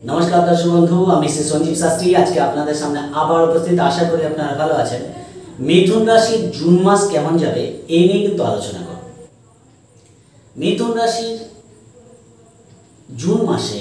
নমস্কার দর্শক বন্ধু, আমি শ্রী সঞ্জীব শাস্ত্রী আজকে আপনাদের সামনে আবার উপস্থিত। আশা করি আপনারা ভালো আছেন। মিথুন রাশির জুন মাস কেমন যাবে এই নিয়ে কিন্তু আলোচনা করব। মিথুন রাশির জুন মাসে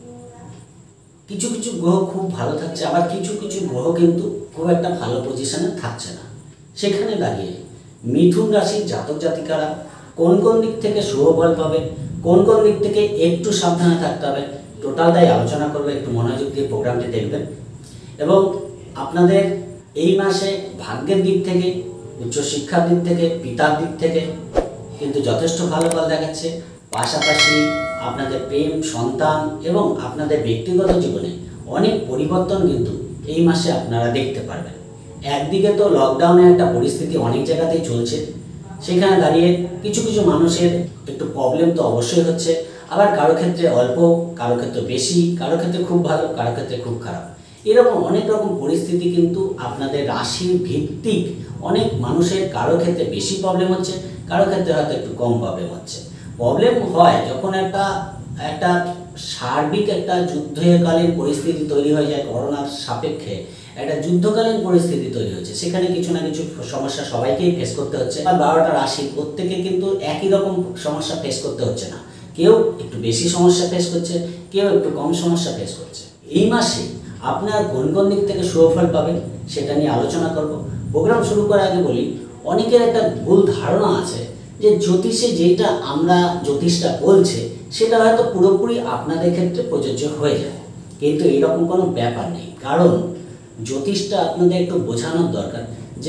কিছু কিছু গ্রহ খুব ভালো থাকছে, আবার কিছু কিছু গ্রহ কিন্তু খুব একটা ভালো পজিশনে থাকছে না। সেখানে দাঁড়িয়ে মিথুন রাশির জাতক জাতিকারা কোন কোন দিক থেকে শুভ ফল পাবে, কোন কোন দিক থেকে একটু সাবধানে থাকতে হবে, টোটালটাই আলোচনা করবে। একটু মনোযোগ দিয়ে প্রোগ্রামটি দেখবেন এবং আপনাদের এই মাসে ভাগ্যের দিক থেকে, উচ্চশিক্ষার দিক থেকে, পিতার দিক থেকে কিন্তু যথেষ্ট ভালো ফল দেখাচ্ছে। পাশাপাশি আপনাদের প্রেম, সন্তান এবং আপনাদের ব্যক্তিগত জীবনে অনেক পরিবর্তন কিন্তু এই মাসে আপনারা দেখতে পারবেন। একদিকে তো লকডাউনের একটা পরিস্থিতি অনেক জায়গাতেই চলছে, সেখানে দাঁড়িয়ে কিছু কিছু মানুষের একটু প্রবলেম তো অবশ্যই হচ্ছে। আবার কারো ক্ষেত্রে অল্প, কারো ক্ষেত্রে বেশি, কারো ক্ষেত্রে খুব ভালো, কারো ক্ষেত্রে খুব খারাপ। এরকম অনেক রকম পরিস্থিতি কিন্তু আপনাদের রাশির ভিত্তিক অনেক মানুষের কারো ক্ষেত্রে বেশি প্রবলেম হচ্ছে, কারো ক্ষেত্রে হয়তো একটু কম প্রবলেম হচ্ছে। প্রবলেম হয় যখন একটা সার্বিক একটা যুদ্ধকালীন পরিস্থিতি তৈরি হয়ে যায়। করোনার সাপেক্ষে একটা যুদ্ধকালীন পরিস্থিতি তৈরি হচ্ছে, সেখানে কিছু না কিছু সমস্যা সবাইকেই ফেস করতে হচ্ছে। আর 12টা রাশি প্রত্যেকে কিন্তু একই রকম সমস্যা ফেস করতে হচ্ছে না। কেউ একটু বেশি সমস্যা ফেস করছে, কেউ একটু কম সমস্যা ফেস করছে। এই মাসে আপনার কোন কোন দিক থেকে শুভ ফল পাবেন সেটা নিয়ে আলোচনা করব। প্রোগ্রাম শুরু করার আগে বলি, অনেকের একটা ভুল ধারণা আছে যে জ্যোতিষে যেটা আমরা জ্যোতিষটা বলছে সেটা হয়তো পুরোপুরি আপনাদের ক্ষেত্রে প্রযোজ্য হয়ে যায়, কিন্তু এরকম কোনো ব্যাপার নেই। কারণ জ্যোতিষটা আপনাদের একটু বোঝানোর দরকার যে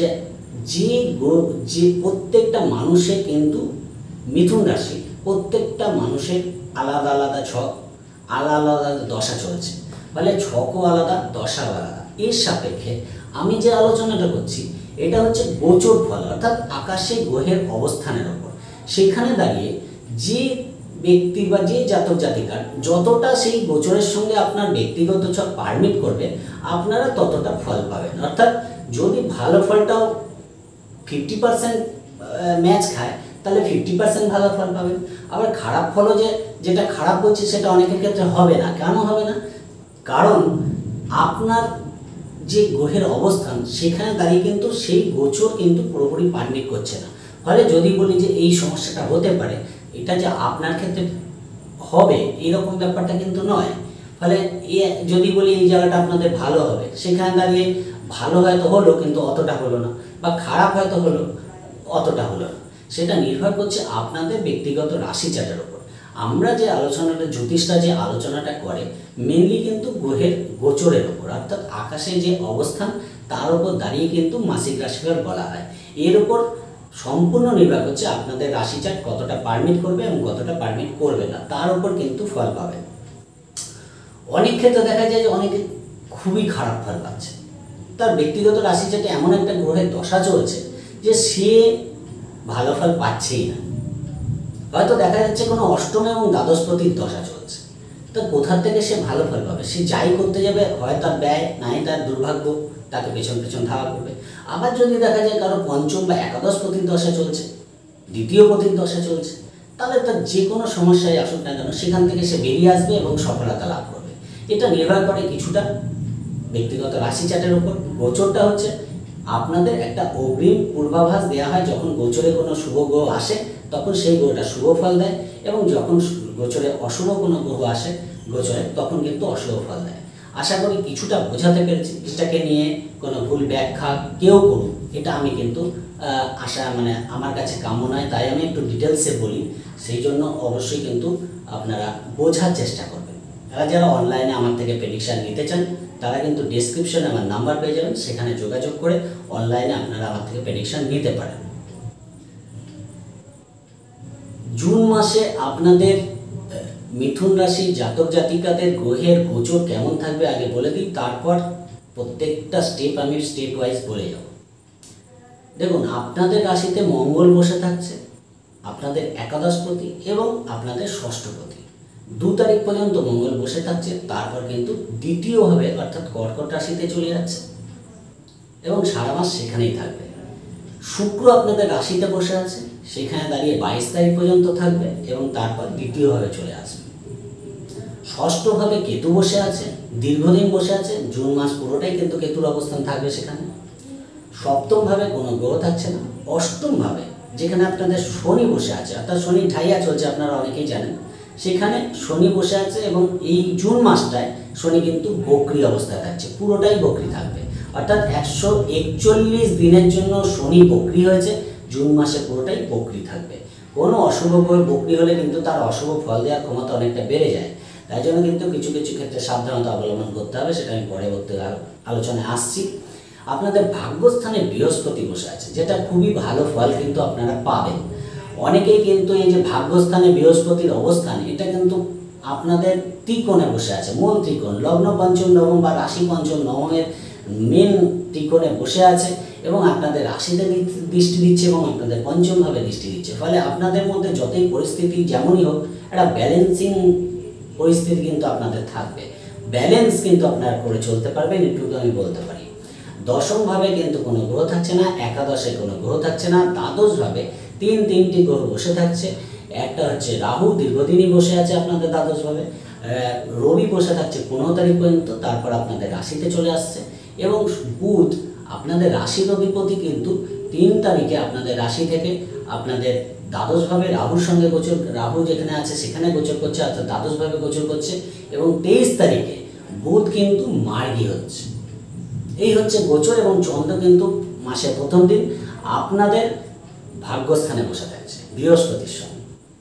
যে প্রত্যেকটা মানুষের কিন্তু মিথুন রাশি, প্রত্যেকটা মানুষের আলাদা আলাদা ছক, আলাদা আলাদা দশা চলছে। ফলে ছকও আলাদা, দশাও আলাদা। এর সাপেক্ষে আমি যে আলোচনাটা করছি এটা হচ্ছে গোচর ফল, অর্থাৎ আকাশে গ্রহের অবস্থানের ওপর। সেখানে দাঁড়িয়ে যে ব্যক্তি বা যে জাতক জাতিকার যতটা সেই গোচরের সঙ্গে আপনার ব্যক্তিগত ছক পারমিট করবে, আপনারা ততটা ফল পাবেন। অর্থাৎ যদি ভালো ফলটাও 50% ম্যাচ খায় তাহলে 50% ভালো ফল পাবেন। আবার খারাপ ফলও যেটা খারাপ হচ্ছে সেটা অনেকের ক্ষেত্রে হবে না। কেন হবে না? কারণ আপনার যে গ্রহের অবস্থান সেখানে দাঁড়িয়ে কিন্তু সেই গোচর কিন্তু পুরোপুরি পারমিট করছে না। ফলে যদি বলি যে এই সমস্যাটা হতে পারে, এটা যে আপনার ক্ষেত্রে হবে এরকম ব্যাপারটা কিন্তু নয়। ফলে যদি বলি এই জায়গাটা আপনাদের ভালো হবে, সেখানে দাঁড়িয়ে ভালো হয়তো হলো কিন্তু অতটা হলো না, বা খারাপ হয়তো হলো অতটা হলো না। সেটা নির্ভর করছে আপনাদের ব্যক্তিগত রাশি চার্টের উপর। আমরা যে আলোচনাটা, জ্যোতিষটা যে আলোচনাটা করে মেনলি কিন্তু গ্রহের গোচরের ওপর, অর্থাৎ আকাশে যে অবস্থান তার উপর দাঁড়িয়ে কিন্তু মাসিক রাশিফল বলা হয়। এর উপর সম্পূর্ণ নির্ভর করছে আপনাদের রাশি চার্ট কতটা পারমিট করবে এবং কতটা পারমিট করবে না, তার উপর কিন্তু ফল পাবেন। অনেক ক্ষেত্রে দেখা যায় যে অনেকে খুবই খারাপ ফল পাচ্ছে। তার ব্যক্তিগত রাশি চার্টে এমন একটা গ্রহের দশা চলছে যে সে ভালো ফল পাচ্ছেই না। হয়তো দেখা যাচ্ছে কোনো অষ্টম এবং দ্বাদশপতির দশা চলছে, তো কোথা থেকে সে ভালো ফল পাবে? সে যাই করতে যাবে হয় তার ব্যয়, নাই তার দুর্ভাগ্য তাকে পেছন পেছন ধাওয়া করবে। আবার যদি দেখা যায় কারো পঞ্চম বা একাদশপতির দশা চলছে, দ্বিতীয় পতির দশা চলছে, তাহলে তার যে কোনো সমস্যায় আসুক না কেন সেখান থেকে সে বেরিয়ে আসবে এবং সফলতা লাভ করবে। এটা নির্ভর করে কিছুটা ব্যক্তিগত রাশি চার্টের উপর। গোচরটা হচ্ছে আপনাদের একটা অগ্রিম পূর্বাভাস দেওয়া হয়। যখন গোচরে কোনো শুভ গ্রহ আসে তখন সেই গ্রহটা শুভ ফল দেয়, এবং যখন গোচরে অশুভ কোনো গ্রহ আসে গোচরে তখন কিন্তু অশুভ ফল দেয়। আশা করি কিছুটা বোঝাতে পেরেছি। এটাকে নিয়ে কোনো ভুল ব্যাখ্যা কেউ করুন এটা আমি কিন্তু আমার কাছে কাম্য নয়, তাই আমি একটু ডিটেলসে বলি। সেই জন্য অবশ্যই কিন্তু আপনারা বোঝার চেষ্টা করবেন। যারা অনলাইনে আমার থেকে প্রেডিকশান নিতে চান তারা কিন্তু ডেসক্রিপশনে আমার নাম্বার পেয়ে যাবেন, সেখানে যোগাযোগ করে অনলাইনে আপনারা আমার থেকে প্রেডিকশান নিতে পারেন। জুন মাসে আপনাদের মিথুন রাশি জাতক জাতিকাদের গ্রহের গোচর কেমন থাকবে আগে বলে দিই, তারপর প্রত্যেকটা স্টেপ আমি স্টেপ ওয়াইজ বলে যাব। দেখুন, আপনাদের রাশিতে মঙ্গল বসে থাকছে, আপনাদের একাদশপতি এবং আপনাদের ষষ্ঠপতি। 2 তারিখ পর্যন্ত মঙ্গল বসে থাকছে, তারপর কিন্তু দ্বিতীয়ভাবে অর্থাৎ কর্কট রাশিতে চলে যাচ্ছে এবং সারা মাস সেখানেই থাকবে। শুক্র আপনাদের রাশিতে বসে আছে, সেখানে দাঁড়িয়ে 22 তারিখ পর্যন্ত থাকবে এবং তারপর দ্বিতীয়ভাবে চলে আসবে। ষষ্ঠভাবে কেতু বসে আছে, দীর্ঘদিন বসে আছে, জুন মাস পুরোটাই কিন্তু কেতুর অবস্থান থাকবে সেখানে। সপ্তমভাবে কোনো গ্রহ থাকছে না। অষ্টমভাবে যেখানে আপনাদের শনি বসে আছে, অর্থাৎ শনি ঢাইয়া চলছে, আপনারা অনেকেই জানেন, সেখানে শনি বসে আছে এবং এই জুন মাসটায় শনি কিন্তু বক্রি অবস্থায় থাকছে, পুরোটাই বক্রি থাকবে। অর্থাৎ 141 দিনের জন্য শনি বক্রি হয়েছে, জুন মাসে পুরোটাই বক্রি থাকবে। কোনো অশুভ গ্রহ বক্রি হলে কিন্তু তার অশুভ ফল দেওয়ার ক্ষমতা অনেকটা বেড়ে যায়, তাই জন্য কিন্তু কিছু কিছু ক্ষেত্রে সাবধানতা অবলম্বন করতে হবে, সেটা আমি পরবর্তী আলোচনায় আসছি। আপনাদের ভাগ্যস্থানে বৃহস্পতি বসে আছে, যেটা খুবই ভালো ফল কিন্তু আপনারা পাবেন। অনেকেই কিন্তু এই যে ভাগ্যস্থানে বৃহস্পতির অবস্থান, এটা কিন্তু আপনাদের ত্রিকোণে বসে আছে, মূল ত্রিকোণ, লগ্ন পঞ্চম নবম বা রাশি পঞ্চম নবমের মেন ত্রিকোণে বসে আছে এবং আপনাদের রাশিতে দৃষ্টি দিচ্ছে এবং আপনাদের পঞ্চমভাবে দৃষ্টি দিচ্ছে। ফলে আপনাদের মধ্যে যতই পরিস্থিতি যেমনই হোক, একটা ব্যালেন্সিং পরিস্থিতি কিন্তু আপনাদের থাকবে, ব্যালেন্স কিন্তু আপনারা করে চলতে পারবেন, এটুকু আমি বলতে পারি। দশমভাবে কিন্তু কোনো গ্রহ থাকছে না, একাদশে কোনো গ্রহ থাকছে না, দ্বাদশভাবে তিনটি গ্রহ বসে থাকছে। একটা হচ্ছে রাহু, দীর্ঘদিনই বসে আছে আপনাদের দ্বাদশভাবে। রবি বসে থাকছে 15 তারিখ পর্যন্ত, তারপর আপনাদের রাশিতে চলে আসছে। এবং বুধ আপনাদের রাশির অধিপতি কিন্তু 3 তারিখে আপনাদের রাশি থেকে আপনাদের দ্বাদশভাবে রাহুর সঙ্গে গোচর, রাহু যেখানে আছে সেখানে গোচর করছে, অর্থাৎ দ্বাদশভাবে গোচর করছে। এবং 23 তারিখে বুধ কিন্তু মার্গী হচ্ছে। এই হচ্ছে গোচর, এবং চন্দ্র কিন্তু মাসের প্রথম দিন আপনাদের ভাগ্যস্থানে বসে থাকছে বৃহস্পতির সঙ্গে।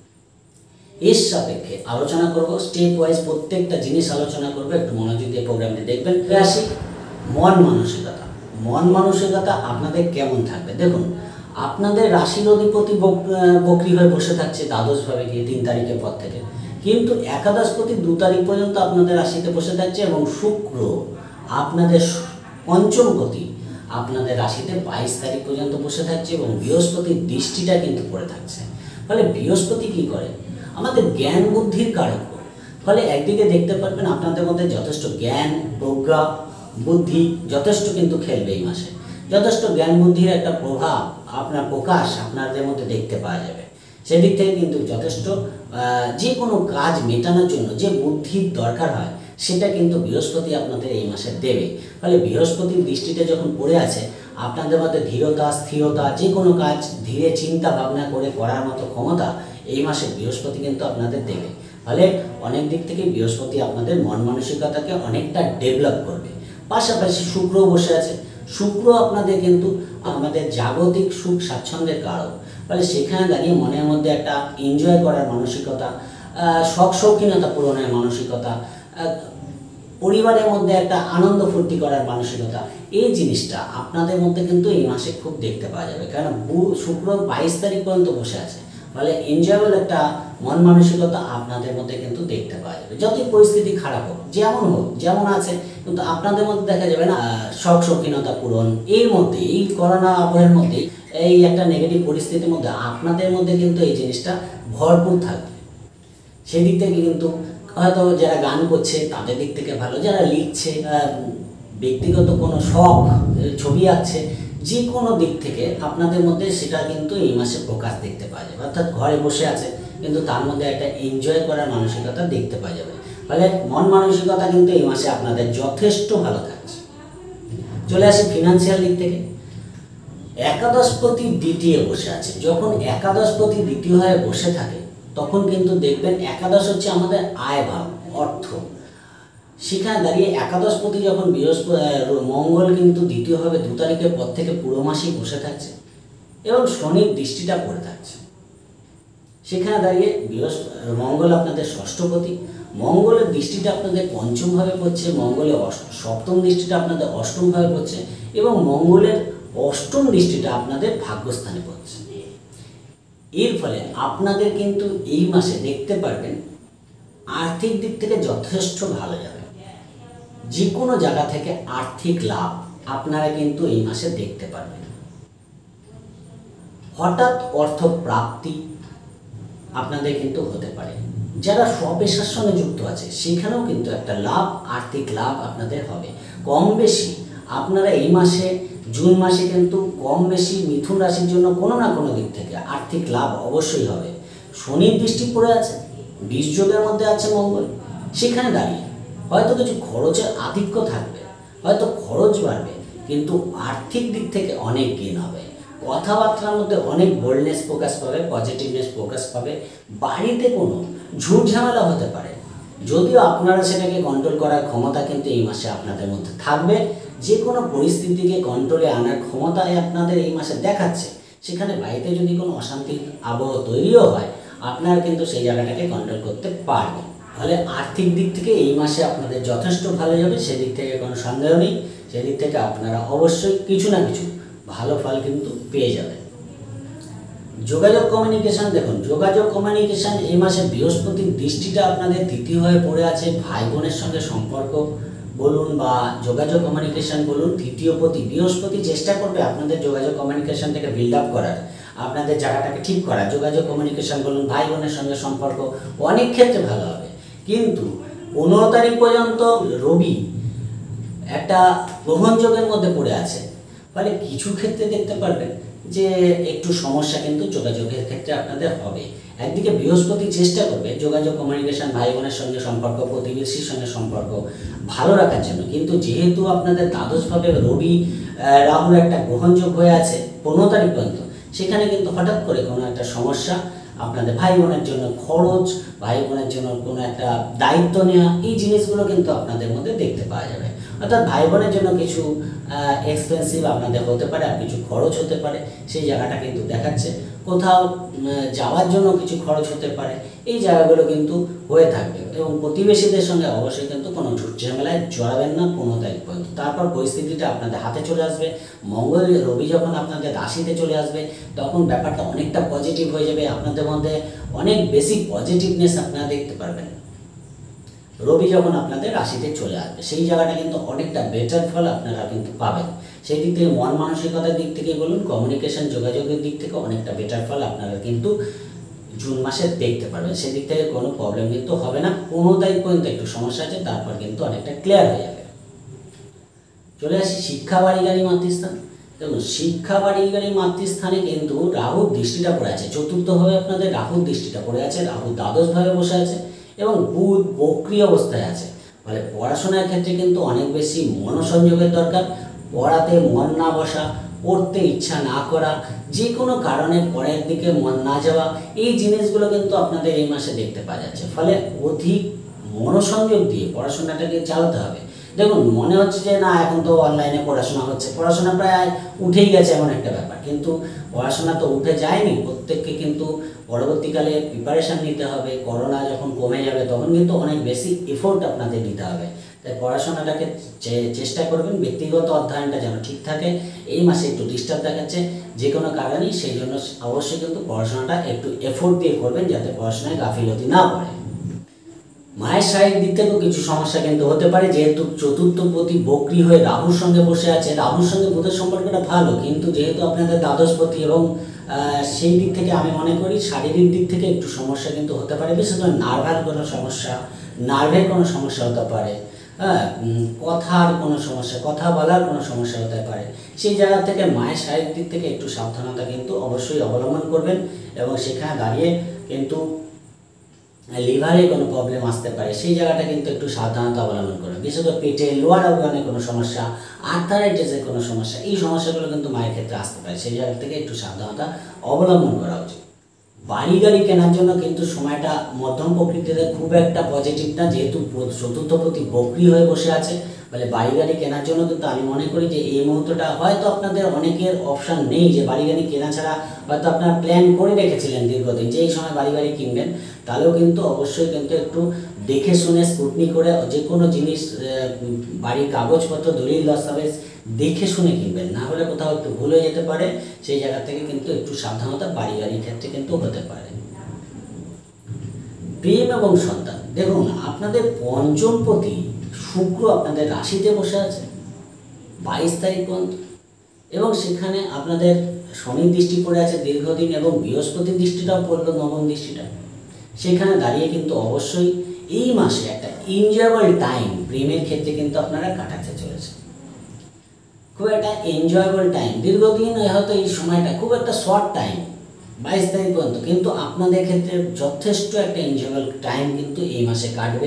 এর সাপেক্ষে আলোচনা করব, স্টেপ ওয়াইজ প্রত্যেকটা জিনিস আলোচনা করবো, একটু মনোযোগ দিয়ে প্রোগ্রামটি দেখবেন। আসি মন মানসিকতা। মন মানসিকতা আপনাদের কেমন থাকবে? দেখুন, আপনাদের রাশির অধিপতি বক্রি হয়ে বসে থাকছে দ্বাদশভাবে গিয়ে 3 তারিখের পর থেকে, কিন্তু একাদশপতি 2 তারিখ পর্যন্ত আপনাদের রাশিতে বসে থাকছে এবং শুক্র আপনাদের পঞ্চমপতি আপনাদের রাশিতে 22 তারিখ পর্যন্ত বসে থাকছে এবং বৃহস্পতির দৃষ্টিটা কিন্তু পড়ে থাকছে। ফলে বৃহস্পতি কি করে? আমাদের জ্ঞান বুদ্ধির কারক। ফলে একদিকে দেখতে পারবেন আপনাদের মধ্যে যথেষ্ট জ্ঞান, প্রজ্ঞা, বুদ্ধি যথেষ্ট কিন্তু খেলবে এই মাসে। যথেষ্ট জ্ঞান বুদ্ধির একটা প্রভাব, আপনার প্রকাশ আপনাদের মধ্যে দেখতে পাওয়া যাবে। সেদিক থেকে কিন্তু যথেষ্ট যে কোনো কাজ মেটানোর জন্য যে বুদ্ধির দরকার হয়, সেটা কিন্তু বৃহস্পতি আপনাদের এই মাসে দেবে। ফলে বৃহস্পতির দৃষ্টিতে যখন পড়ে আছে, আপনাদের মধ্যে ধীরতা, স্থিরতা, যে কোনো কাজ ধীরে চিন্তা ভাবনা করে করার মতো ক্ষমতা এই মাসে বৃহস্পতি কিন্তু আপনাদের দেবে। ফলে অনেক দিক থেকে বৃহস্পতি আপনাদের মন মানসিকতাকে অনেকটা ডেভেলপ করবে। পাশাপাশি শুক্র বসে আছে। শুক্র আপনাদের কিন্তু আমাদের জাগতিক সুখ স্বাচ্ছন্দ্যের কারক। ফলে সেখানে দাঁড়িয়ে মনের মধ্যে একটা এনজয় করার মানসিকতা, শখ শৌখিনতা পূরণের মানসিকতা, পরিবারের মধ্যে একটা আনন্দ ফুর্তি করার মানসিকতা, এই জিনিসটা আপনাদের মধ্যে কিন্তু এই মাসে খুব দেখতে পাওয়া যাবে। কারণ শুক্র 22 তারিখ পর্যন্ত বসে আছে। ফলে এনজয়েবল একটা মন মানসিকতা আপনাদের মধ্যে কিন্তু দেখতে পাওয়া যাবে। যতই পরিস্থিতি খারাপ হোক, যেমন আছে, কিন্তু আপনাদের মধ্যে দেখা যাবে না শখ শৌখিনতা পূরণ, এর মধ্যে এই করোনা আবহের মধ্যে এই একটা নেগেটিভ পরিস্থিতির মধ্যে আপনাদের মধ্যে কিন্তু এই জিনিসটা ভরপুর থাকবে। সেই দিক থেকে কিন্তু হয়তো যারা গান করছে তাদের দিক থেকে ভালো, যারা লিখছে, ব্যক্তিগত কোনো শখ, ছবি আঁকছে, যে কোনো দিক থেকে আপনাদের মধ্যে সেটা কিন্তু এই মাসে প্রকাশ দেখতে পাওয়া যাবে। অর্থাৎ ঘরে বসে আছে কিন্তু তার মধ্যে একটা এনজয় করার মানসিকতা দেখতে পাওয়া যাবে। ফলে মন মানসিকতা কিন্তু এই মাসে আপনাদের যথেষ্ট ভালো থাকছে। চলে আসি ফিনান্সিয়াল দিক থেকে। একাদশপতি দ্বিতীয় বসে আছে। যখন একাদশপতি দ্বিতীয় হয়ে বসে থাকে, তখন কিন্তু দেখবেন একাদশ হচ্ছে আমাদের আয় ভাব, অর্থ। সেখানে দাঁড়িয়ে একাদশপতি যখন মঙ্গল কিন্তু দ্বিতীয়ভাবে 2 তারিখের পর থেকে পুরো মাসেই বসে থাকছে এবং শনির দৃষ্টিটা পড়ে থাকছে। সেখানে দাঁড়িয়ে মঙ্গল আপনাদের ষষ্ঠপতি, মঙ্গলের দৃষ্টিটা আপনাদের পঞ্চমভাবে পড়ছে, মঙ্গলের সপ্তম দৃষ্টিটা আপনাদের অষ্টমভাবে পড়ছে এবং মঙ্গলের অষ্টম দৃষ্টিটা আপনাদের ভাগ্যস্থানে পড়ছে। এর ফলে আপনাদের কিন্তু এই মাসে দেখতে পারবেন আর্থিক দিক থেকে যথেষ্ট ভালো যাবে। যে কোনো জায়গা থেকে আর্থিক লাভ আপনারা কিন্তু এই মাসে দেখতে পারবেন। হঠাৎ অর্থ প্রাপ্তি আপনাদের কিন্তু হতে পারে। যারা স্বপেশার সঙ্গে যুক্ত আছে সেখানেও কিন্তু একটা লাভ, আর্থিক লাভ আপনাদের হবে। কম বেশি আপনারা এই মাসে, জুন মাসে কিন্তু কম বেশি মিথুন রাশির জন্য কোনো না কোনো দিক থেকে আর্থিক লাভ অবশ্যই হবে। শনির দৃষ্টি পড়ে আছে, 20 যোগের মধ্যে আছে মঙ্গল, সেখানে দাঁড়িয়ে হয়তো কিছু খরচের আধিক্য থাকবে, হয়তো খরচ বাড়বে, কিন্তু আর্থিক দিক থেকে অনেক গেইন হবে। কথাবার্তার মধ্যে অনেক বোল্ডনেস প্রকাশ পাবে, পজিটিভনেস প্রকাশ পাবে। বাড়িতে কোনো ঝুট ঝামেলা হতে পারে, যদিও আপনারা সেটাকে কন্ট্রোল করার ক্ষমতা কিন্তু এই মাসে আপনাদের মধ্যে থাকবে। যে কোনো পরিস্থিতিকে কন্ট্রোলে আনার ক্ষমতায় আপনাদের এই মাসে দেখাচ্ছে। সেখানে বাড়িতে যদি কোনো অশান্তির আবহ তৈরিও হয়, আপনারা কিন্তু সেই জায়গাটাকে কন্ট্রোল করতে পারবেন। ফলে আর্থিক দিক থেকে এই মাসে আপনাদের যথেষ্ট ভালো যাবে, সেদিক থেকে কোনো সন্দেহ নেই। সেদিক থেকে আপনারা অবশ্যই কিছু না কিছু ভালো ফল কিন্তু পেয়ে যাবেন। যোগাযোগ কমিউনিকেশন, দেখুন যোগাযোগ কমিউনিকেশন এই মাসে বৃহস্পতির দৃষ্টিটা আপনাদের তৃতীয় হয়ে পড়ে আছে। ভাই বোনের সঙ্গে সম্পর্ক বলুন বা যোগাযোগ কমিউনিকেশন বলুন, তৃতীয় প্রতি বৃহস্পতি চেষ্টা করবে আপনাদের যোগাযোগ কমিউনিকেশনটাকে বিল্ড আপ করার, আপনাদের জায়গাটাকে ঠিক করার। যোগাযোগ কমিউনিকেশন বলুন, ভাই বোনের সঙ্গে সম্পর্ক অনেক ক্ষেত্রে ভালো হবে। কিন্তু 15 তারিখ পর্যন্ত রবি একটা গ্রহণযোগের মধ্যে পড়ে আছে, ফলে কিছু ক্ষেত্রে দেখতে পারবেন যে একটু সমস্যা কিন্তু যোগাযোগের ক্ষেত্রে আপনাদের হবে। একদিকে বৃহস্পতি চেষ্টা করবে যোগাযোগ কমিউনিকেশন, ভাই বোনের সঙ্গে সম্পর্ক, প্রতিবেশীর সঙ্গে সম্পর্ক ভালো রাখার জন্য, কিন্তু যেহেতু আপনাদের দ্বাদশভাবে রবি রাহুর একটা গ্রহণযোগ হয়ে আছে 15 তারিখ পর্যন্ত, সেখানে কিন্তু হঠাৎ করে কোনো একটা সমস্যা আপনাদের ভাই বোনের জন্য, খরচ, ভাই বোনের জন্য কোনো একটা দায়িত্ব নেওয়া, এই জিনিসগুলো কিন্তু আপনাদের মধ্যে দেখতে পাওয়া যাবে। অর্থাৎ ভাই বোনের জন্য কিছু এক্সপেন্সিভ আপনাদের হতে পারে, আর কিছু খরচ হতে পারে, সেই জায়গাটা কিন্তু দেখাচ্ছে। কোথাও যাওয়ার জন্য কিছু খরচ হতে পারে, এই জায়গাগুলো কিন্তু হয়ে থাকবে। এবং প্রতিবেশীদের সঙ্গে অবশ্যই কিন্তু কোনো ঝুট ঝামেলায় জড়াবেন না 15 তারিখ পর্যন্ত। তারপর পরিস্থিতিটা আপনাদের হাতে চলে আসবে। মঙ্গল রবি যখন আপনাদের রাশিতে চলে আসবে, তখন ব্যাপারটা অনেকটা পজিটিভ হয়ে যাবে। আপনাদের মধ্যে অনেক বেশি পজিটিভনেস আপনারা দেখতে পারবেন। রবি যখন আপনাদের রাশিতে চলে আসবে, সেই জায়গাটা কিন্তু অনেকটা বেটার ফল আপনারা কিন্তু পাবেন। সেই দিক থেকে মন মানসিকতার দিক থেকে বলুন, কমিউনিকেশন যোগাযোগের দিক থেকে অনেকটা বেটার ফল আপনারা কিন্তু জুন মাসে দেখতে পারবেন। সেদিক থেকে কোনো প্রবলেম কিন্তু হবে না। 15 তারিখ পর্যন্ত একটু সমস্যা আছে, তারপর কিন্তু অনেকটা ক্লিয়ার হয়ে যাবে। চলে আসি শিক্ষা, বাড়ি, গাড়ি, মাতৃস্থান। দেখুন শিক্ষা, বাড়ি, গাড়ি, মাতৃস্থানে কিন্তু রাহুর দৃষ্টিটা পড়ে আছে। চতুর্থভাবে আপনাদের রাহুর দৃষ্টিটা পড়ে আছে, রাহু দ্বাদশভাবে বসে আছে এবং বুধ বক্রী অবস্থায় আছে। ফলে পড়াশোনার ক্ষেত্রে কিন্তু অনেক বেশি মনোসংযোগের দরকার। পড়াতে মন না বসা, পড়তে ইচ্ছা না করা, যে কোনো কারণে পরের দিকে মন না যাওয়া, এই জিনিসগুলো কিন্তু আপনাদের এই মাসে দেখতে পাওয়া যাচ্ছে। ফলে অধিক মনোসংযোগ দিয়ে পড়াশোনাটাকে চালাতে হবে। দেখুন মনে হচ্ছে যে না এখন তো অনলাইনে পড়াশোনা হচ্ছে, পড়াশোনা প্রায় উঠেই গেছে এমন একটা ব্যাপার, কিন্তু পড়াশোনা তো উঠে যায়নি। প্রত্যেককে কিন্তু পরবর্তীকালে প্রিপারেশান নিতে হবে। করোনা যখন কমে যাবে তখন কিন্তু অনেক বেশি এফোর্ট আপনাদের নিতে হবে। তাই পড়াশোনাটাকে চেষ্টা করবেন, ব্যক্তিগত অধ্যয়নটা যেন ঠিক থাকে। এই মাসে একটু ডিস্টার্ব দেখাচ্ছে যে কোনো কারণেই, সেই জন্য অবশ্যই কিন্তু পড়াশোনাটা একটু এফোর্ট দিয়ে করবেন, যাতে পড়াশোনায় গাফিলতি না পড়ে। মায়ের শারীরিক দিক থেকেও কিছু সমস্যা কিন্তু হতে পারে, যেহেতু চতুর্থ পতি বক্রী হয়ে রাহুর সঙ্গে বসে আছে। রাহুর সঙ্গে বুধের সম্পর্কটা ভালো, কিন্তু যেহেতু আপনাদের দ্বাদশপতি এবং সেই দিক থেকে আমি মনে করি শারীরিক দিক থেকে একটু সমস্যা কিন্তু হতে পারে। বিশেষ করে নার্ভাল কোনো সমস্যা, নার্ভের কোনো সমস্যা হতে পারে, কথার কোনো সমস্যা, কথা বলার কোনো সমস্যা হতে পারে। সেই জায়গা থেকে মায়ের শারীরিক দিক থেকে একটু সাবধানতা কিন্তু অবশ্যই অবলম্বন করবেন। এবং সেখানে দাঁড়িয়ে কিন্তু লিভারে কোনো প্রবলেম আসতে পারে, সেই জায়গাটা কিন্তু একটু সাবধানতা অবলম্বন করবে। বিশেষ করে পেটে, লোয়ার অর্গানে কোনো সমস্যা, আর্থারাইটিসের কোনো সমস্যা, এই সমস্যাগুলো কিন্তু মায়ের ক্ষেত্রে আসতে পারে। সেই জায়গা থেকে একটু সাবধানতা অবলম্বন করা উচিত। বাড়ি গাড়ি কেনার জন্য কিন্তু সময়টা মধ্যম প্রকৃতিতে খুব একটা পজিটিভ না, যেহেতু চতুর্থ প্রতি বক্রী হয়ে বসে আছে। বলে বাড়ি গাড়ি কেনার জন্য কিন্তু আমি মনে করি যে এই মুহূর্তটা হয়তো আপনাদের অনেকের অপশান নেই, যে বাড়ি গাড়ি কেনা ছাড়া হয়তো আপনারা প্ল্যান করে রেখেছিলেন দীর্ঘদিন যে এই সময় বাড়ি গাড়ি কিনবেন, তাহলেও কিন্তু অবশ্যই কিন্তু একটু দেখে শুনে স্ক্রুটনি করে যে কোনো জিনিস, বাড়ির কাগজপত্র, দলিল দস্তাবেজ দেখে শুনে কিনবেন, না হলে কোথাও একটু ভুল হয়ে যেতে পারে। সেই জায়গা থেকে কিন্তু একটু সাবধানতা বাড়ি গাড়ির ক্ষেত্রে কিন্তু হতে পারে। প্রেম এবং সন্তান, দেখুন আপনাদের পঞ্চমপতি শুক্র আপনাদের রাশিতে বসে আছে 22 তারিখ পর্যন্ত, এবং সেখানে আপনাদের শনি দৃষ্টি পড়ে আছে দীর্ঘদিন, এবং বৃহস্পতির দৃষ্টিটাও পড়লো, নবম দৃষ্টিটা। সেখানে দাঁড়িয়ে কিন্তু অবশ্যই এই মাসে একটা এনজয়েবল টাইম প্রেমের ক্ষেত্রে কিন্তু আপনারা কাটাতে চলেছে। খুব একটা এনজয়েবল টাইম, দীর্ঘদিন হয়তো এই সময়টা খুব একটা শর্ট টাইম 22 তারিখ পর্যন্ত, কিন্তু আপনাদের ক্ষেত্রে যথেষ্ট একটা এনজয়েবল টাইম কিন্তু এই মাসে কাটবে।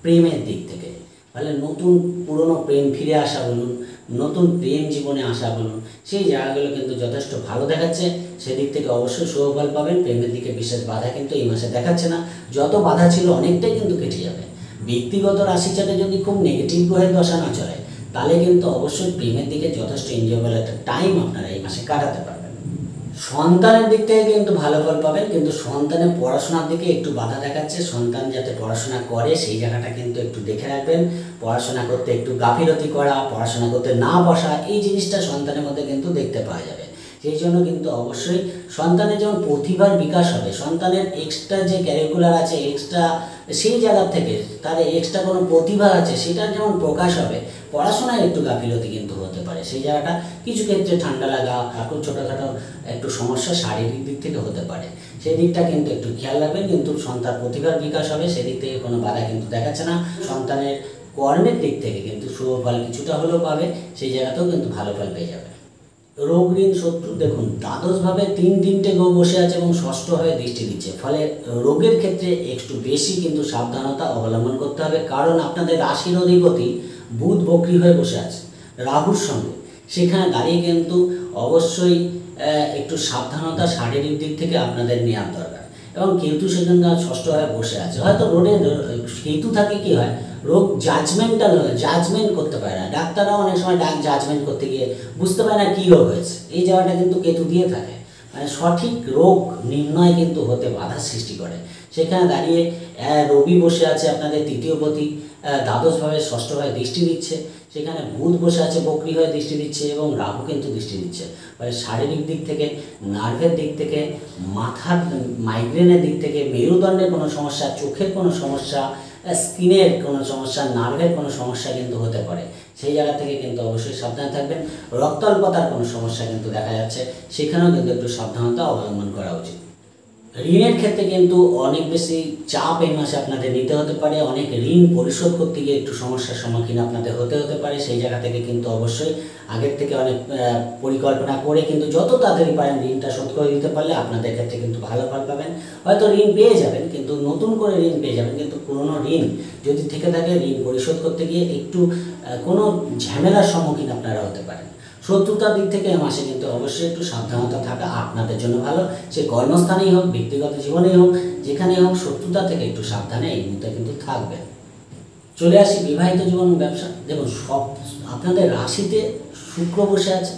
প্রেমের দিক থেকে, তাহলে নতুন পুরনো প্রেম ফিরে আসা বলুন, নতুন প্রেম জীবনে আসা বলুন, সেই জায়গাগুলো কিন্তু যথেষ্ট ভালো দেখাচ্ছে। সেদিক থেকে অবশ্যই শুভ ফল পাবেন। প্রেমের দিকে বিশেষ বাধা কিন্তু এই মাসে দেখাচ্ছে না, যত বাধা ছিল অনেকটাই কিন্তু কেটে যাবে। ব্যক্তিগত রাশি চাটে যদি খুব নেগেটিভ গ্রহের দশা না চলে, তাহলে কিন্তু অবশ্যই প্রেমের দিকে যথেষ্ট এনজয়েবল একটা টাইম আপনারা এই মাসে কাটাতে পারবেন। সন্তানের দিক থেকে কিন্তু ভালো ফল পাবেন, কিন্তু সন্তানের পড়াশোনার দিকে একটু বাধা দেখাচ্ছে। সন্তান যাতে পড়াশোনা করে সেই জায়গাটা কিন্তু একটু দেখে রাখবেন। পড়াশোনা করতে একটু গাফিলতি করা, পড়াশোনা করতে না বসা, এই জিনিসটা সন্তানের মধ্যে কিন্তু দেখতে পাওয়া যাবে। সেই জন্য কিন্তু অবশ্যই সন্তানের যেমন প্রতিভার বিকাশ হবে, সন্তানের এক্সট্রা যে ক্যারিকুলার আছে, এক্সট্রা সেই জায়গার থেকে তার এক্সট্রা কোনো প্রতিভা আছে সেটার যেমন প্রকাশ হবে, পড়াশোনায় একটু গাফিলতি কিন্তু হতে পারে। সেই জায়গাটা কিছু ক্ষেত্রে ঠান্ডা লাগা, এখন ছোটোখাটো একটু সমস্যা শারীরিক দিক থেকে হতে পারে, সেই দিকটা কিন্তু একটু খেয়াল রাখবেন। কিন্তু সন্তান প্রতিভার বিকাশ হবে, সেদিক থেকে কোনো বাধা কিন্তু দেখাচ্ছে না। সন্তানের কর্মের দিক থেকে কিন্তু শুভ ফল কিছুটা হলেও পাবে, সেই জায়গাতেও কিন্তু ভালো ফল পেয়ে যাবে। রোগ ঋণ শত্রু, দেখুন দ্বাদশভাবে তিনটে গ্রহ বসে আছে এবং ষষ্ঠভাবে দৃষ্টি দিচ্ছে, ফলে রোগের ক্ষেত্রে একটু বেশি কিন্তু সাবধানতা অবলম্বন করতে হবে। কারণ আপনাদের রাশির অধিপতি বুধ বক্রী হয়ে বসে আছে রাহুর সঙ্গে, সেখানে দাঁড়িয়ে কিন্তু অবশ্যই একটু সাবধানতা শারীরিক দিক থেকে আপনাদের নেওয়ার দরকার। এবং কেতু সেখানে ষষ্ঠভাবে বসে আছে, হয়তো কেতু থাকে কি হয়, রোগ জাজমেন্ট করতে পারে না। ডাক্তাররাও অনেক সময় জাজমেন্ট করতে গিয়ে বুঝতে পারে না কী রোগ হয়েছে, এই জায়গাটা কিন্তু কেতু দিয়ে থাকে, মানে সঠিক রোগ নির্ণয় কিন্তু হতে বাধা সৃষ্টি করে। সেখানে দাঁড়িয়ে রবি বসে আছে আপনাদের তৃতীয়পতি, দ্বাদশভাবে ষষ্ঠভাবে দৃষ্টি দিচ্ছে, সেখানে বুধ বসে আছে বক্রী হয়ে দৃষ্টি দিচ্ছে এবং রাহু কিন্তু দৃষ্টি দিচ্ছে। মানে শারীরিক দিক থেকে, নার্ভের দিক থেকে, মাথার মাইগ্রেনের দিক থেকে, মেরুদণ্ডের কোনো সমস্যা, চোখের কোনো সমস্যা, স্কিনের কোনো সমস্যা, নার্ভের কোনো সমস্যা কিন্তু হতে পারে, সেই জায়গা থেকে কিন্তু অবশ্যই সাবধানে থাকবেন। রক্তাল্পতার কোনো সমস্যা কিন্তু দেখা যাচ্ছে, সেখানেও কিন্তু একটু সাবধানতা অবলম্বন করা উচিত। ঋণের ক্ষেত্রে কিন্তু অনেক বেশি চাপ এই মাসে আপনাদের নিতে হতে পারে, অনেক ঋণ পরিশোধ করতে গিয়ে একটু সমস্যার সম্মুখীন আপনাদের হতে পারে। সেই জায়গা থেকে কিন্তু অবশ্যই আগের থেকে অনেক পরিকল্পনা করে কিন্তু যত তাড়াতাড়ি পারেন ঋণটা শোধ করে দিতে পারলে আপনাদের ক্ষেত্রে কিন্তু ভালো ফল পাবেন। হয়তো ঋণ পেয়ে যাবেন, কিন্তু নতুন করে ঋণ পেয়ে যাবেন, কিন্তু পুরনো ঋণ যদি থেকে থাকে ঋণ পরিশোধ করতে গিয়ে একটু কোনো ঝামেলার সম্মুখীন আপনারা হতে পারেন। শত্রুতার দিক থেকে মাসে কিন্তু অবশ্যই একটু সাবধানতা থাকা আপনাদের জন্য ভালো, সে কর্মস্থানেই হোক, ব্যক্তিগত জীবনেই হোক, যেখানেই হোক শত্রুতা থেকে একটু সাবধানে এই মুহূর্তে কিন্তু থাকবে। চলে আসি বিবাহিত জীবন ব্যবসা। দেখুন আপনাদের রাশিতে শুক্র বসে আছে,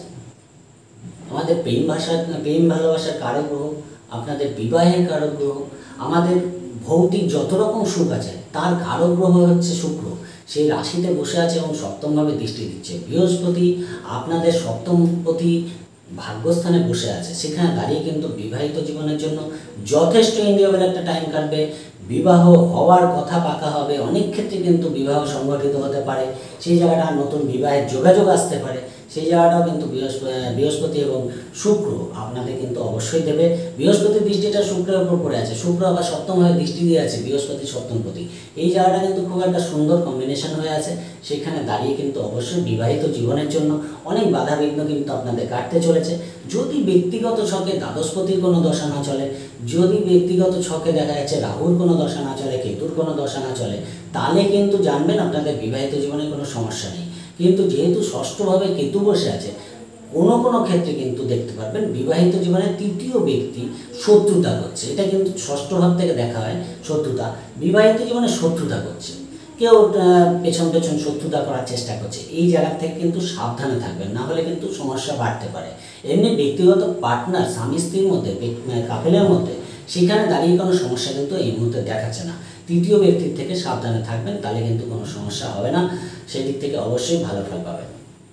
আমাদের প্রেম ভালোবাসার কারক গ্রহ, আপনাদের বিবাহের কারক গ্রহ, আমাদের ভৌতিক যত রকম সুখ আছে তার কারক গ্রহ হচ্ছে শুক্র, সেই রাশিতে বসে আছে এবং সপ্তমভাবে দৃষ্টি দিচ্ছে। বৃহস্পতি আপনাদের সপ্তমপতি ভাগ্যস্থানে বসে আছে, সেখানে দাঁড়িয়ে কিন্তু বিবাহিত জীবনের জন্য যথেষ্ট এনজয়েবল একটা টাইম কাটবে। বিবাহ হওয়ার কথা পাকা হবে, অনেক ক্ষেত্রে কিন্তু বিবাহ সংগঠিত হতে পারে, সেই জায়গাটা নতুন বিবাহের যোগাযোগ আসতে পারে, সেই জায়গাটাও কিন্তু বৃহস্পতি এবং শুক্র আপনাদের কিন্তু অবশ্যই দেবে। বৃহস্পতির দৃষ্টিটা শুক্রের উপর পড়ে আছে, শুক্র আবার সপ্তমভাবে দৃষ্টি দিয়ে আছে, বৃহস্পতি সপ্তমপতি, এই জায়গাটা কিন্তু খুব একটা সুন্দর কম্বিনেশন হয়ে আছে। সেখানে দাঁড়িয়ে কিন্তু অবশ্যই বিবাহিত জীবনের জন্য অনেক বাধাবিঘ্ন কিন্তু আপনাদের কাটতে চলেছে। যদি ব্যক্তিগত ছকে দ্বাদশপতির কোনো দশা না চলে, যদি ব্যক্তিগত ছকে দেখা যাচ্ছে রাহুর কোনো দশা না চলে, কেতুর কোনো দশা না চলে, তাহলে কিন্তু জানবেন আপনাদের বিবাহিত জীবনে কোনো সমস্যা নেই। কিন্তু যেহেতু ষষ্ঠভাবে কেতু বসে আছে, কোনো ক্ষেত্রে কিন্তু দেখতে পারবেন বিবাহিত জীবনে তৃতীয় ব্যক্তি শত্রুতা করছে, এটা কিন্তু ষষ্ঠ ভাব থেকে দেখা হয় শত্রুতা, বিবাহিত জীবনে শত্রুতা করছে, কেউ পেছন শত্রুতা করার চেষ্টা করছে, এই জায়গা থেকে কিন্তু সাবধানে থাকবেন, না হলে কিন্তু সমস্যা বাড়তে পারে। এমনি ব্যক্তিগত পার্টনার স্বামী স্ত্রীর মধ্যে, কাপেলের মধ্যে, সেখানে দাঁড়িয়ে কোনো সমস্যা কিন্তু এই মুহূর্তে দেখাচ্ছে না। তৃতীয় ব্যক্তির থেকে সাবধানে থাকবেন, তাহলে কিন্তু কোনো সমস্যা হবে না, সেই দিক থেকে অবশ্যই ভালো ফল পাবেন।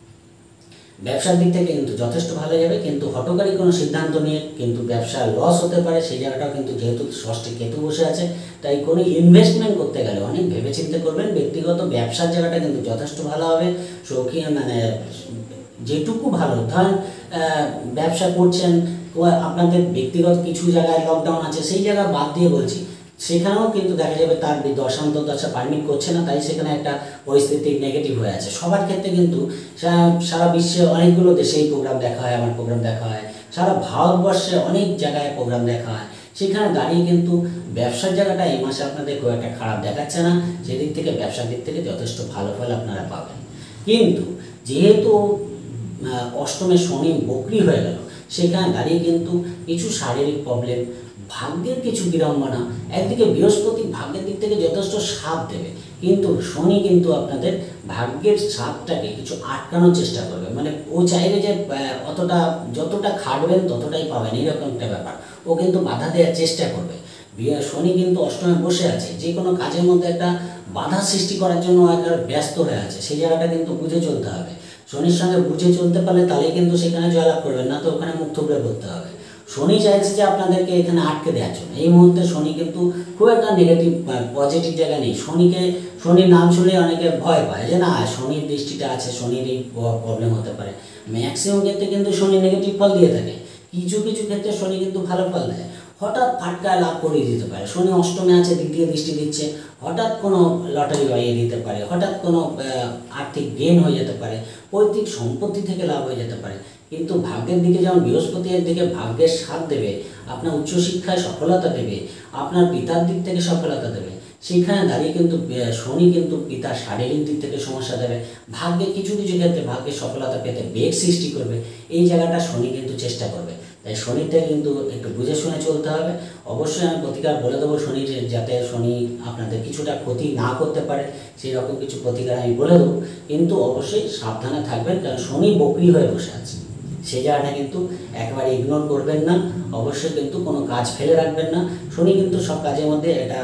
ব্যবসার দিক থেকে কিন্তু যথেষ্ট ভালো যাবে, কিন্তু হঠকারী কোনো সিদ্ধান্ত নিয়ে কিন্তু ব্যবসা লস হতে পারে, সেই জায়গাটাও কিন্তু যেহেতু ষষ্ঠে কেতু বসে আছে, তাই কোনো ইনভেস্টমেন্ট করতে গেলে অনেক ভেবেচিন্তে করবেন। ব্যক্তিগত ব্যবসার জায়গাটা কিন্তু যথেষ্ট ভালো হবে, শৌখিন মানে যেটুকু ভালো, ধরেন ব্যবসা করছেন, আপনাদের ব্যক্তিগত কিছু জায়গায় লকডাউন আছে, সেই জায়গা বাদ দিয়ে বলছি, সেখানেও কিন্তু দেখা যাবে তার দশা পারমিট করছে না, তাই সেখানে একটা পরিস্থিতি নেগেটিভ হয়ে আছে। সবার ক্ষেত্রে কিন্তু সারা বিশ্বে অনেকগুলো দেশেই প্রোগ্রাম দেখা হয়, আমার প্রোগ্রাম দেখা হয়, সারা ভারতবর্ষে অনেক জায়গায় প্রোগ্রাম দেখা হয়, সেখানে দাঁড়িয়ে কিন্তু ব্যবসার জায়গাটা এই মাসে আপনাদের খুব একটা খারাপ দেখাচ্ছে না, সেদিক থেকে ব্যবসার দিক থেকে যথেষ্ট ভালো ফল আপনারা পাবেন। কিন্তু যেহেতু অষ্টমে শনি বক্রি হয়ে গেল, সেখানে দাঁড়িয়ে কিন্তু কিছু শারীরিক প্রবলেম, ভাগ্যের কিছু বিড়ম্বনা, একদিকে বৃহস্পতি ভাগ্যের দিক থেকে যথেষ্ট সাথ দেবে, কিন্তু শনি কিন্তু আপনাদের ভাগ্যের সাথটাকে কিছু আটকানোর চেষ্টা করবে। মানে ও চাইবে যে যতটা খাটবেন ততটাই পাবেন, এরকম একটা ব্যাপার। ও কিন্তু বাধা দেওয়ার চেষ্টা করবে। শনি কিন্তু অষ্টমে বসে আছে, যে কোনো কাজের মধ্যে একটা বাধা সৃষ্টি করার জন্য একটা ব্যস্ত হয়ে আছে, সেই জায়গাটা কিন্তু বুঝে চলতে হবে। শনির সঙ্গে বুঝে চলতে পারলে তাহলে কিন্তু সেখানে জয়লাভ করবেন, না তো ওখানে মুখ থুবড়ে পড়তে হবে। শনি চাইছে যে আপনাদেরকে এখানে আটকে দেওয়ার জন্য। এই মুহূর্তে শনি কিন্তু খুব একটা নেগেটিভ পজিটিভ জায়গা নেই। শনির নাম শুনলে অনেকে ভয় পায় যে না শনির দৃষ্টিটা আছে, শনির এই প্রবলেম হতে পারে। ম্যাক্সিমাম ক্ষেত্রে কিন্তু শনি নেগেটিভ ফল দিয়ে থাকে, কিছু কিছু ক্ষেত্রে শনি কিন্তু ভালো ফল দেয়। হঠাৎ ফাটকা লাভ করিয়ে দিতে পারে। শনি অষ্টমে আছে, দ্বিতীয় দৃষ্টি দিচ্ছে, হঠাৎ কোনো লটারি বাড়িয়ে দিতে পারে, হঠাৎ কোনো আর্থিক গেন হয়ে যেতে পারে, পৈতৃক সম্পত্তি থেকে লাভ হয়ে যেতে পারে। কিন্তু ভাগ্যের দিকে যেমন বৃহস্পতির দিকে ভাগ্যের সাথ দেবে, আপনার উচ্চশিক্ষায় সফলতা দেবে, আপনার পিতার দিক থেকে সফলতা দেবে, সেইখানে দাঁড়িয়ে কিন্তু শনি কিন্তু পিতার শারীরিক দিক থেকে সমস্যা দেবে। ভাগ্যে কিছু কিছু ক্ষেত্রে ভাগ্যের সফলতা পেতে বেগ সৃষ্টি করবে, এই জায়গাটা শনি কিন্তু চেষ্টা করবে। তাই শনিতে কিন্তু একটু বুঝে শুনে চলতে হবে। অবশ্যই আমি প্রতিকার বলে দেবো শনির, যাতে শনি আপনাদের কিছুটা ক্ষতি না করতে পারে, সেই রকম কিছু প্রতিকার আমি বলে দেবো। কিন্তু অবশ্যই সাবধানে থাকবেন, কারণ শনি বকরি হয়ে বসে আছে, সেই জায়গাটা কিন্তু একেবারে ইগনোর করবেন না। অবশ্যই কিন্তু কোনো কাজ ফেলে রাখবেন না। শনি কিন্তু সব কাজের মধ্যে এটা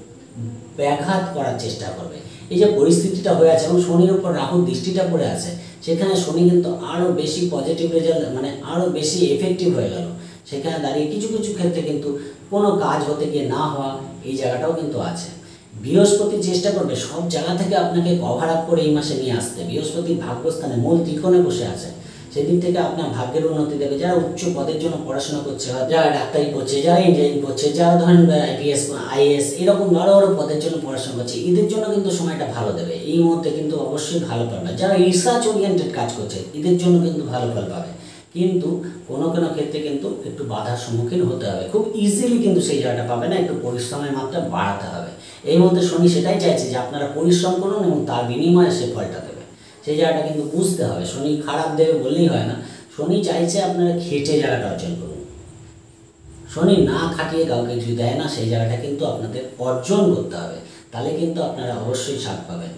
ব্যাঘাত করার চেষ্টা করবে। এই যে পরিস্থিতিটা হয়ে আছে এবং শনির উপর রাহুর দৃষ্টিটা পড়ে আছে, সেখানে শনি কিন্তু আরও বেশি পজিটিভ রেজাল্ট, মানে আরও বেশি এফেক্টিভ হয়ে গেল। সেখানে দাঁড়িয়ে কিছু কিছু ক্ষেত্রে কিন্তু কোনো কাজ হতে গিয়ে না হওয়া, এই জায়গাটাও কিন্তু আছে। বৃহস্পতি চেষ্টা করবে সব জায়গা থেকে আপনাকে কভার আপ করে এই মাসে নিয়ে আসতে। বৃহস্পতি ভাগ্যস্থানে মূল ত্রিকোণে বসে আছে, সেদিক থেকে আপনার ভাগ্যের উন্নতি দেবে। যারা উচ্চ পদের জন্য পড়াশোনা করছে, যারা ডাক্তারি করছে, যারা ইঞ্জিনিয়ারিং করছে, যারা ধরেন আইপিএস আইএস এরকম বড় বড় পদের জন্য পড়াশোনা করছে, এদের জন্য কিন্তু সময়টা ভালো দেবে। এই মুহূর্তে কিন্তু অবশ্যই ভালো পাবে। যারা রিসার্চ ওরিয়েন্টেড কাজ করছে, এদের জন্য কিন্তু ভালো ফল পাবে। কিন্তু কোনো কোনো ক্ষেত্রে কিন্তু একটু বাধার সম্মুখীন হতে হবে। খুব ইজিলি কিন্তু সেই জায়গাটা পাবে না, একটু পরিশ্রমের মাত্রা বাড়াতে হবে। এই মুহূর্তে শনি সেটাই চাইছে যে আপনারা পরিশ্রম করুন এবং তার বিনিময়ে সে ফলটা দেবে। সেই জায়গাটা কিন্তু বুঝতে হবে। শনি খারাপ দেবে বললেই হয় না, শনি চাইছে আপনারা খেটে জায়গাটা অর্জন করুন। শনি না খাটিয়ে কাউকে কিছু দেয় না, সেই জায়গাটা কিন্তু আপনাদের অর্জন করতে হবে, তাহলে কিন্তু আপনারা অবশ্যই স্বাদ পাবেন।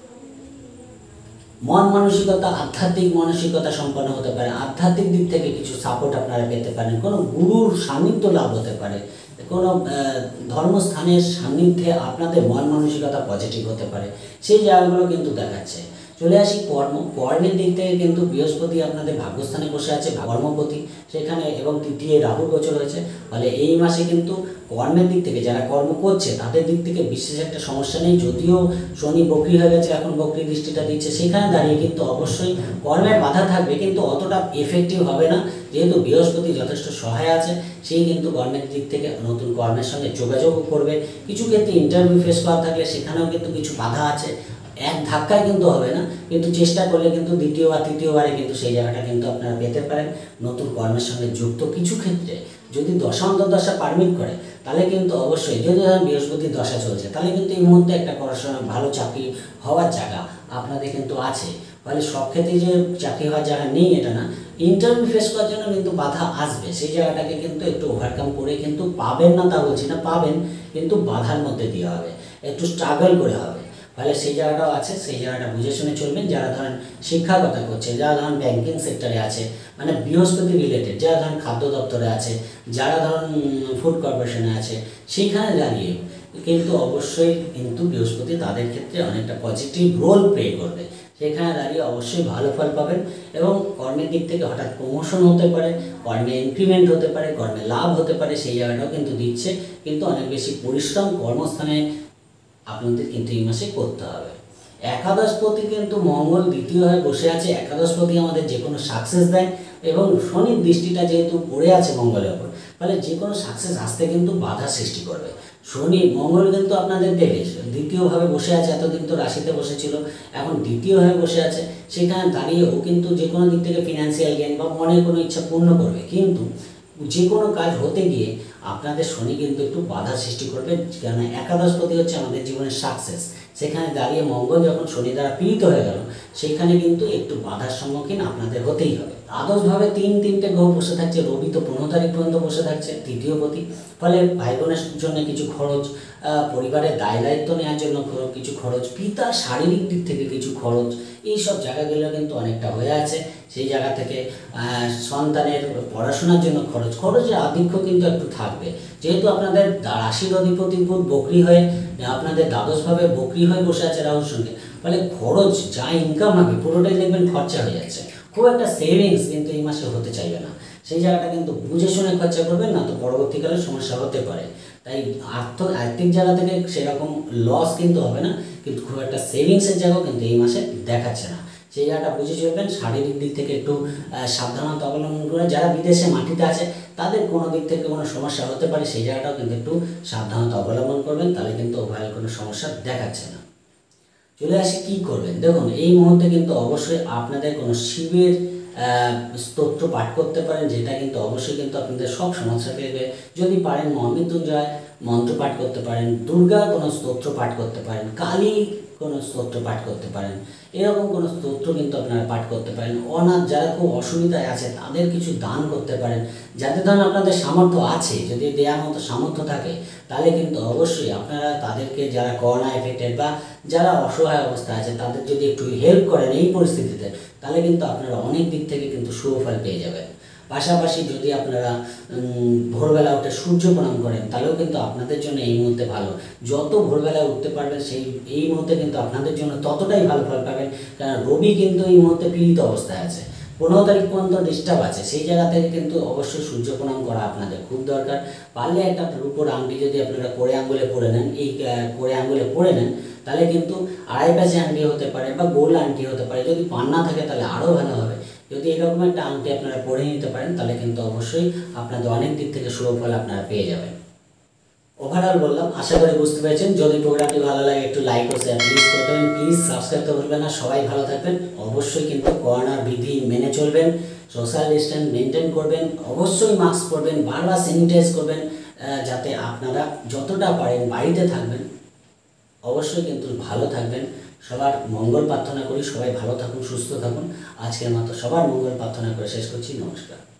মন মানসিকতা, আধ্যাত্মিক মানসিকতা সম্পন্ন হতে পারে, আধ্যাত্মিক দিক থেকে কিছু সাপোর্ট আপনারা পেতে পারেন, কোনো গুরুর সান্নিধ্য লাভ হতে পারে, কোনো ধর্মস্থানের সান্নিধ্যে আপনাদের মন মানসিকতা পজিটিভ হতে পারে, সেই জায়গাগুলো কিন্তু দেখাচ্ছে। চলে আসি কর্মের দিক থেকে কিন্তু বৃহস্পতি আপনাদের ভাগ্যস্থানে বসে আছে, কর্মপতি সেখানে, এবং তৃতীয় রাহু গোচর হয়েছে। ফলে এই মাসে কিন্তু কর্মের দিক থেকে যারা কর্ম করছে তাদের দিক থেকে বিশেষ একটা সমস্যা নেই। যদিও শনি বকরি হয়ে গেছে, এখন বকরি দৃষ্টিটা দিচ্ছে, সেখানে দাঁড়িয়ে কিন্তু অবশ্যই কর্মের বাধা থাকবে, কিন্তু অতটা এফেক্টিভ হবে না। যেহেতু বৃহস্পতি যথেষ্ট সহায় আছে, সেই কিন্তু কর্মের দিক থেকে নতুন কর্মের সঙ্গে যোগাযোগও করবে। কিছু ক্ষেত্রে ইন্টারভিউ ফেস করা থাকলে সেখানেও কিন্তু কিছু বাধা আছে, এক ধাক্কায় কিন্তু হবে না, কিন্তু চেষ্টা করলে কিন্তু দ্বিতীয় বা তৃতীয়বারে কিন্তু সেই জায়গাটা কিন্তু আপনারা পেতে পারেন। নতুন কর্মের সঙ্গে যুক্ত কিছু ক্ষেত্রে যদি দশা পারমিট করে, তাহলে কিন্তু অবশ্যই, যদি বৃহস্পতির দশা চলছে, তাহলে কিন্তু এই মুহূর্তে একটা পড়াশোনা ভালো চাকরি হওয়ার জায়গা আপনাদের কিন্তু আছে। ফলে সব ক্ষেত্রে যে চাকরি হওয়ার জায়গা নেই এটা না, ইন্টারভিউ ফেস করার জন্য কিন্তু বাধা আসবে, সেই জায়গাটাকে কিন্তু একটু ওভারকাম করে কিন্তু পাবেন না তা বলছি না, পাবেন, কিন্তু বাধার মধ্যে দিয়ে হবে, একটু স্ট্রাগল করে হবে। ফলে সেই জায়গাটাও আছে, সেই জায়গাটা বুঝে শুনে চলবেন। যারা ধরেন শিক্ষাগতা করছে, যারা ধরেন ব্যাংকিং সেক্টরে আছে, মানে বৃহস্পতি রিলেটেড, যারা ধরেন খাদ্য দপ্তরে আছে, যারা ধরেন ফুড কর্পোরেশনে আছে, সেইখানে দাঁড়িয়ে কিন্তু অবশ্যই কিন্তু বৃহস্পতি তাদের ক্ষেত্রে অনেকটা পজিটিভ রোল প্লে করবে। সেখানে দাঁড়িয়ে অবশ্যই ভালো ফল পাবেন, এবং কর্মের দিক থেকে হঠাৎ প্রমোশন হতে পারে, কর্মে ইনক্রিমেন্ট হতে পারে, কর্মে লাভ হতে পারে, সেই জায়গাটাও কিন্তু দিচ্ছে। কিন্তু অনেক বেশি পরিশ্রম কর্মস্থানে আপনাদের কিন্তু এই মাসে করতে হবে। একাদশপতি কিন্তু মঙ্গল দ্বিতীয় হয়ে বসে আছে। একাদশপতি আমাদের যে কোনো সাকসেস দেয়, এবং শনির দৃষ্টিটা যেহেতু পড়ে আছে মঙ্গলের ওপর, ফলে যে কোনো সাকসেস আসতে কিন্তু বাধা সৃষ্টি করবে। মঙ্গল কিন্তু আপনাদের দেবে দ্বিতীয়ভাবে বসে আছে, এতদিন তো রাশিতে বসেছিল, এখন দ্বিতীয় হয়ে বসে আছে। সেখানে দাঁড়িয়ে ও কিন্তু যে কোনো দিক থেকে ফিনান্সিয়াল গেইন বা মনের কোনো ইচ্ছা পূর্ণ করবে, কিন্তু যে কোনো কাজ হতে গিয়ে আপনাদের শনি কিন্তু একটু বাধা সৃষ্টি করবে, কেননা একাদশপতি হচ্ছে আমাদের জীবনের সাকসেস। সেখানে দাঁড়িয়ে মঙ্গল যখন শনি দ্বারা পীড়িত হয়ে গেল, সেখানে কিন্তু একটু বাধার সম্মুখীন আপনাদের হতেই হবে। দ্বাদশভাবে তিনটে গ্রহ বসে থাকছে, রবি তো 15 তারিখ পর্যন্ত বসে থাকছে তৃতীয় পতি, ফলে ভাই বোনের জন্য কিছু খরচ, পরিবারের দায় দায়িত্ব নেওয়ার জন্য কিছু খরচ, পিতার শারীরিক দিক থেকে কিছু খরচ, এই সব জায়গাগুলো কিন্তু অনেকটা হয়ে আছে। সেই জায়গা থেকে সন্তানের পড়াশোনার জন্য খরচের আধিক্য কিন্তু একটু থাকবে, যেহেতু আপনাদের রাশির অধিপতি বুধ বকরি হয়ে আপনাদের দ্বাদশভাবে বকরি হয়ে বসে আছে রাহুর সঙ্গে, ফলে খরচ যা ইনকাম হবে পুরোটাই দেখবেন খরচা হয়ে যাচ্ছে। খুব একটা সেভিংস কিন্তু এই মাসে হতে চাইবে না, সেই জায়গাটা কিন্তু বুঝে শুনে খরচা করবেন, না তো পরবর্তীকালে সমস্যা হতে পারে। তাই আর্থিক জায়গা থেকে সেরকম লস কিন্তু হবে না, কিন্তু খুব একটা সেভিংসের জায়গাও কিন্তু এই মাসে দেখাচ্ছে না। সেই জায়গাটা বুঝে চলবেন। শারীরিক দিক থেকে একটু সাবধানতা অবলম্বন করে, যারা বিদেশে মাটিতে আছে তাদের কোনো দিক থেকে কোনো সমস্যা হতে পারে, সেই জায়গাটাও কিন্তু একটু সাবধানতা অবলম্বন করবেন, তাহলে কিন্তু ওভারঅল কোনো সমস্যা দেখাচ্ছে না। চলে আসি কী করবেন। দেখুন, এই মুহূর্তে কিন্তু অবশ্যই আপনাদের কোনো শিবের স্তোত্র পাঠ করতে পারেন, যেটা কিন্তু অবশ্যই কিন্তু আপনাদের সব সমস্যা থেকে, যদি পারেন মহামৃত্যুঞ্জয় মন্ত্র পাঠ করতে পারেন, দুর্গা কোনো স্তোত্র পাঠ করতে পারেন, কালী কোনো স্তোত্র পাঠ করতে পারেন, এরকম কোনো স্তোত্র কিন্তু আপনারা পাঠ করতে পারেন। অনাথ যারা খুব অসুবিধায় আছে তাদের কিছু দান করতে পারেন, যাতে ধরুন আপনাদের সামর্থ্য আছে, যদি দেওয়ার মতো সামর্থ্য থাকে, তাহলে কিন্তু অবশ্যই আপনারা তাদেরকে, যারা করোনা এফেক্টেড বা যারা অসহায় অবস্থায় আছে, তাদের যদি একটু হেল্প করেন এই পরিস্থিতিতে, তাহলে কিন্তু আপনারা অনেক দিক থেকে কিন্তু শুভফল পেয়ে যাবেন। পাশাপাশি যদি আপনারা ভোরবেলা উঠে সূর্য প্রণাম করেন, তাহলেও কিন্তু আপনাদের জন্য এই মুহূর্তে ভালো। যত ভোরবেলায় উঠতে পারবেন এই মুহূর্তে কিন্তু আপনাদের জন্য ততটাই ভালো ফল পাবেন, কারণ রবি কিন্তু এই মুহূর্তে পীড়িত অবস্থায় আছে, 15 তারিখ পর্যন্ত ডিস্টার্ব আছে। সেই জায়গা থেকে কিন্তু অবশ্যই সূর্য প্রণাম করা আপনাদের খুব দরকার। পারলে একটা রূপোর আংটি যদি আপনারা কোড়ে আঙ্গুলে পরে নেন, এই কোড়ে আঙ্গুলে পরে নেন, তাহলে কিন্তু 2.5 প্যাচে আংটি হতে পারে বা গোল আংটি হতে পারে, যদি পান না থাকে তাহলে আরও ভালো হবে। যদি এরকম একটা আংটি আপনারা পরে নিতে পারেন, তাহলে কিন্তু অবশ্যই আপনাদের অনেক দিক থেকে শুভ ফল আপনারা পেয়ে যাবেন। ওভারঅল বললাম, আশা করি বুঝতে পেরেছেন। যদি প্রোগ্রামটি ভালো লাগে একটু লাইক ও শেয়ার প্লিজ করে দেবেন, প্লিজ সাবস্ক্রাইব তো ভুলবেন না। সবাই ভালো থাকবেন, অবশ্যই কিন্তু করোনার বিধি মেনে চলবেন, সোশ্যাল ডিস্টেন্স মেনটেন করবেন, অবশ্যই মাস্ক পরবেন, বারবার স্যানিটাইজ করবেন, যাতে আপনারা যতটা পারেন বাড়িতে থাকবেন। অবশ্যই কিন্তু ভালো থাকবেন। সবার মঙ্গল প্রার্থনা করি, সবাই ভালো থাকুন, সুস্থ থাকুন। আজকের মতো সবার মঙ্গল প্রার্থনা করে শেষ করছি। নমস্কার।